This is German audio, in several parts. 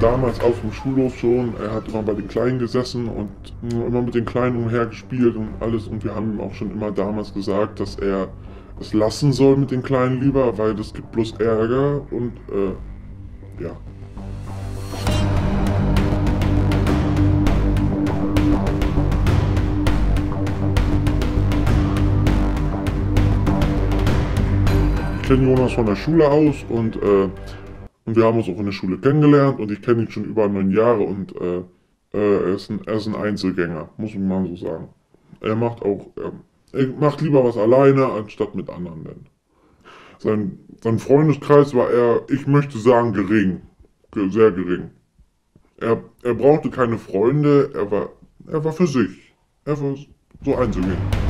damals auf dem Schulhof schon. Er hat immer bei den Kleinen gesessen und immer mit den Kleinen umhergespielt und alles. Und wir haben ihm auch schon immer damals gesagt, dass er es lassen soll mit den Kleinen lieber, weil das gibt bloß Ärger und ja. Ich kenne Jonas von der Schule aus und wir haben uns auch in der Schule kennengelernt und ich kenne ihn schon über 9 Jahre und er ist ein Einzelgänger, muss man mal so sagen. Er macht lieber was alleine, anstatt mit anderen. Denn sein Freundeskreis war eher, ich möchte sagen, gering. Sehr gering. Er brauchte keine Freunde, er war für sich. Er war so Einzelgänger.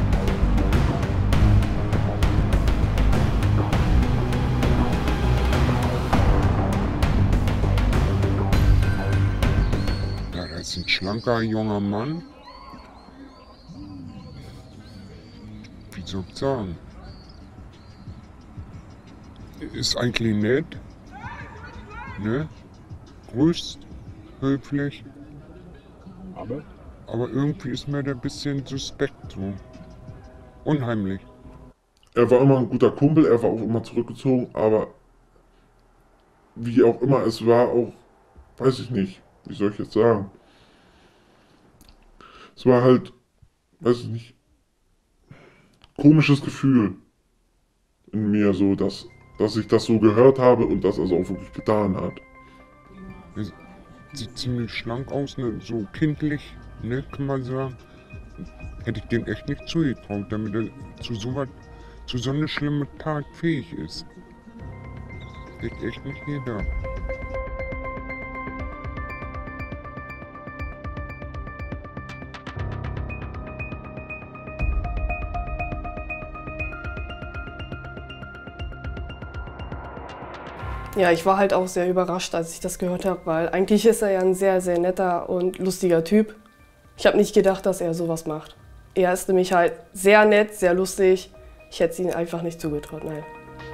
Das ist ein schlanker junger Mann. Wie soll ich sagen? Ist eigentlich nett. Ne? Grüßt, höflich. Aber irgendwie ist mir der ein bisschen suspekt so. Unheimlich. Er war immer ein guter Kumpel, er war auch immer zurückgezogen, aber wie auch immer, es war auch, weiß ich nicht, wie soll ich jetzt sagen? Es war halt, weiß ich nicht, komisches Gefühl in mir, so, dass ich das so gehört habe und dass er es auch wirklich getan hat. Er sieht ziemlich schlank aus, ne? So kindlich, ne, kann man sagen. Hätte ich dem echt nicht zugetraut, damit er zu so einer schlimmen Tat fähig ist. Hätte ich echt nicht gedacht. Ja, ich war halt auch sehr überrascht, als ich das gehört habe, weil eigentlich ist er ja ein sehr, sehr netter und lustiger Typ. Ich habe nicht gedacht, dass er sowas macht. Er ist nämlich halt sehr nett, sehr lustig. Ich hätte es ihm einfach nicht zugetraut, nein.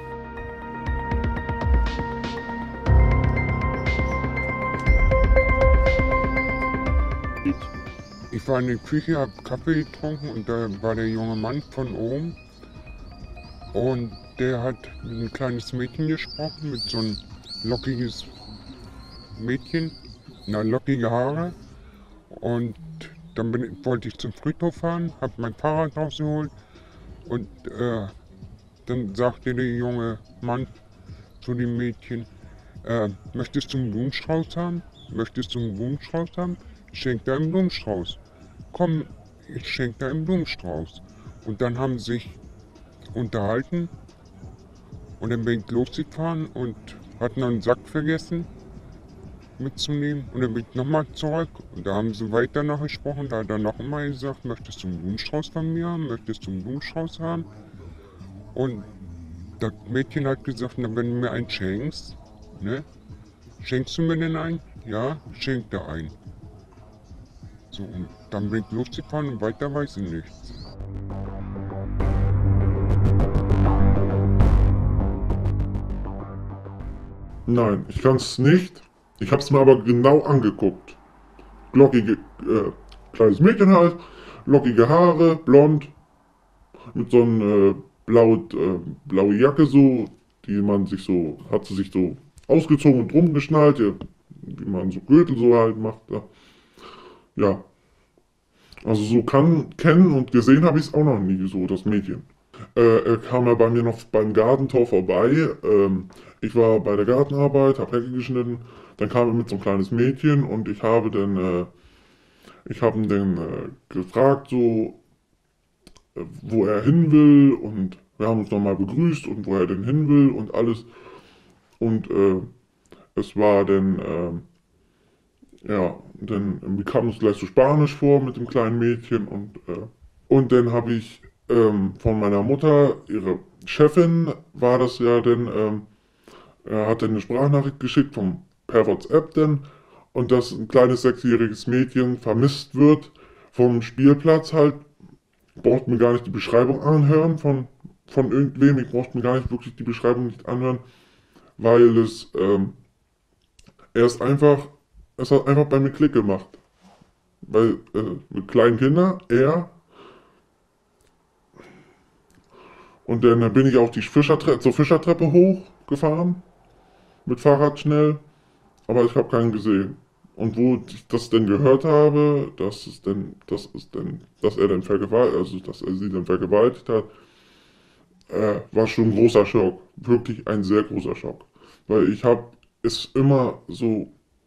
Ich war in der Küche, hab Kaffee getrunken und da war der junge Mann von oben. Und der hat mit ein kleines Mädchen gesprochen, mit so ein lockiges Mädchen, lockige Haare. Und dann wollte ich zum Friedhof fahren, hab mein Fahrrad rausgeholt und dann sagte der junge Mann zu dem Mädchen, möchtest du einen Blumenstrauß haben? Möchtest du einen Blumenstrauß haben? Ich schenke dir einen Blumenstrauß. Komm, ich schenke dir einen Blumenstrauß. Und dann haben sie sich unterhalten und dann bin ich losgefahren und hatte noch einen Sack vergessen mitzunehmen und dann bin ich nochmal zurück und da haben sie weiter noch gesprochen, da hat er noch einmal gesagt, möchtest du einen Blumenstrauß von mir haben, möchtest du einen Blumenstrauß haben? Und das Mädchen hat gesagt, na, wenn du mir einen schenkst, ne, schenkst du mir denn einen? Ja, schenk dir einen. So, und dann bin ich losgefahren und weiter weiß ich nichts. Nein, ich kann es nicht. Ich habe es mir aber genau angeguckt. Lockige, kleines Mädchen halt, lockige Haare, blond, mit so einer blaue Jacke so, die man sich so, hat sie sich so ausgezogen und drum geschnallt, ja, wie man so Gürtel so halt macht. Ja. Also so kennen und gesehen habe ich es auch noch nie so, das Mädchen. Er kam ja bei mir noch beim Gartentor vorbei. Ich war bei der Gartenarbeit, habe Hecke geschnitten. Dann kam er mit so ein kleines Mädchen und ich habe ihn dann gefragt, so, wo er hin will und wir haben uns nochmal begrüßt und wo er denn hin will und alles. Und es war dann, ja, dann kam es gleich so Spanisch vor mit dem kleinen Mädchen und dann habe ich von meiner Mutter, ihre Chefin war das ja dann, er hat dann eine Sprachnachricht geschickt per WhatsApp dann und dass ein kleines 6-jähriges Mädchen vermisst wird vom Spielplatz halt, braucht mir gar nicht die Beschreibung anhören von irgendwem, ich brauchte mir gar nicht wirklich die Beschreibung nicht anhören, weil er ist einfach es hat einfach bei mir Klick gemacht. Weil mit kleinen Kindern, er. Und dann bin ich auch die zur Fischertreppe hochgefahren. Mit Fahrrad schnell. Aber ich habe keinen gesehen. Und wo ich das denn gehört habe, dass er dann dass er sie dann vergewaltigt hat, war schon ein großer Schock. Wirklich ein sehr großer Schock. Weil ich habe es immer so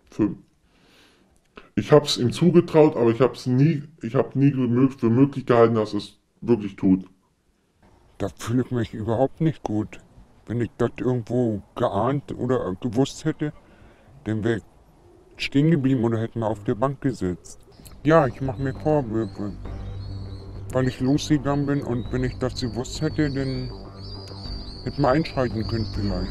ich habe es ihm zugetraut, aber ich habe nie für möglich gehalten, dass es wirklich tut. Da fühle ich mich überhaupt nicht gut. Wenn ich das irgendwo geahnt oder gewusst hätte, dann wäre ich stehen geblieben oder hätte mal auf der Bank gesetzt. Ja, ich mache mir Vorwürfe, weil ich losgegangen bin und wenn ich das gewusst hätte, dann hätte man einschreiten können vielleicht.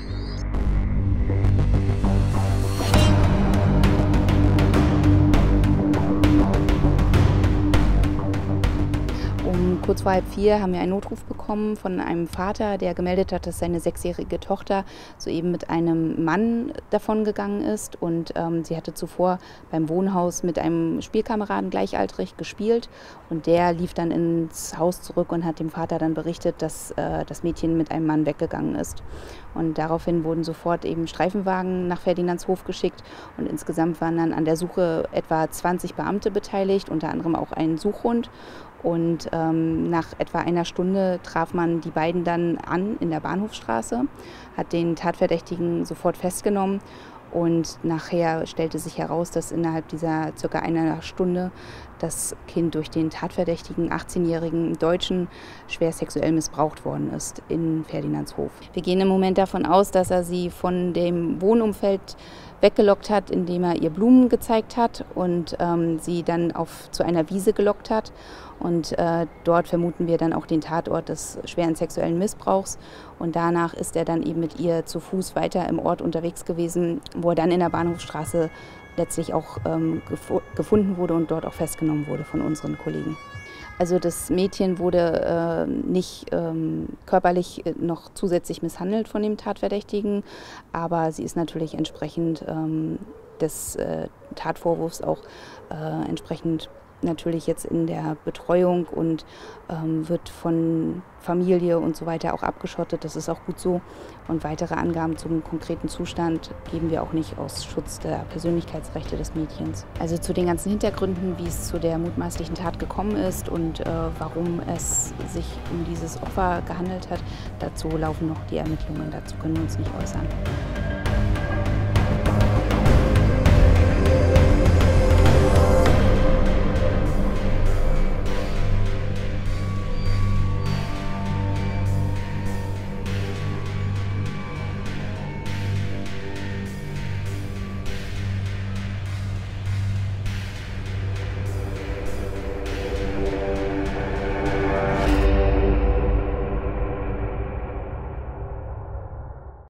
Um kurz vor 3:30 haben wir einen Notruf bekommen von einem Vater, der gemeldet hat, dass seine 6-jährige Tochter soeben mit einem Mann davongegangen ist. Und sie hatte zuvor beim Wohnhaus mit einem Spielkameraden gleichaltrig gespielt. Und der lief dann ins Haus zurück und hat dem Vater dann berichtet, dass das Mädchen mit einem Mann weggegangen ist. Und daraufhin wurden sofort eben Streifenwagen nach Ferdinandshof geschickt. Und insgesamt waren dann an der Suche etwa 20 Beamte beteiligt, unter anderem auch ein Suchhund. Und nach etwa einer Stunde traf man die beiden dann an in der Bahnhofstraße, hat den Tatverdächtigen sofort festgenommen und nachher stellte sich heraus, dass innerhalb dieser circa einer Stunde das Kind durch den Tatverdächtigen 18-jährigen Deutschen schwer sexuell missbraucht worden ist in Ferdinandshof. Wir gehen im Moment davon aus, dass er sie von dem Wohnumfeld weggelockt hat, indem er ihr Blumen gezeigt hat und sie dann zu einer Wiese gelockt hat. Und dort vermuten wir dann auch den Tatort des schweren sexuellen Missbrauchs. Und danach ist er dann eben mit ihr zu Fuß weiter im Ort unterwegs gewesen, wo er dann in der Bahnhofstraße letztlich auch gefunden wurde und dort auch festgenommen wurde von unseren Kollegen. Also das Mädchen wurde nicht körperlich noch zusätzlich misshandelt von dem Tatverdächtigen, aber sie ist natürlich entsprechend des Tatvorwurfs auch entsprechend natürlich jetzt in der Betreuung und wird von Familie und so weiter auch abgeschottet. Das ist auch gut so. Und weitere Angaben zum konkreten Zustand geben wir auch nicht aus Schutz der Persönlichkeitsrechte des Mädchens. Also zu den ganzen Hintergründen, wie es zu der mutmaßlichen Tat gekommen ist und warum es sich um dieses Opfer gehandelt hat, dazu laufen noch die Ermittlungen. Dazu können wir uns nicht äußern.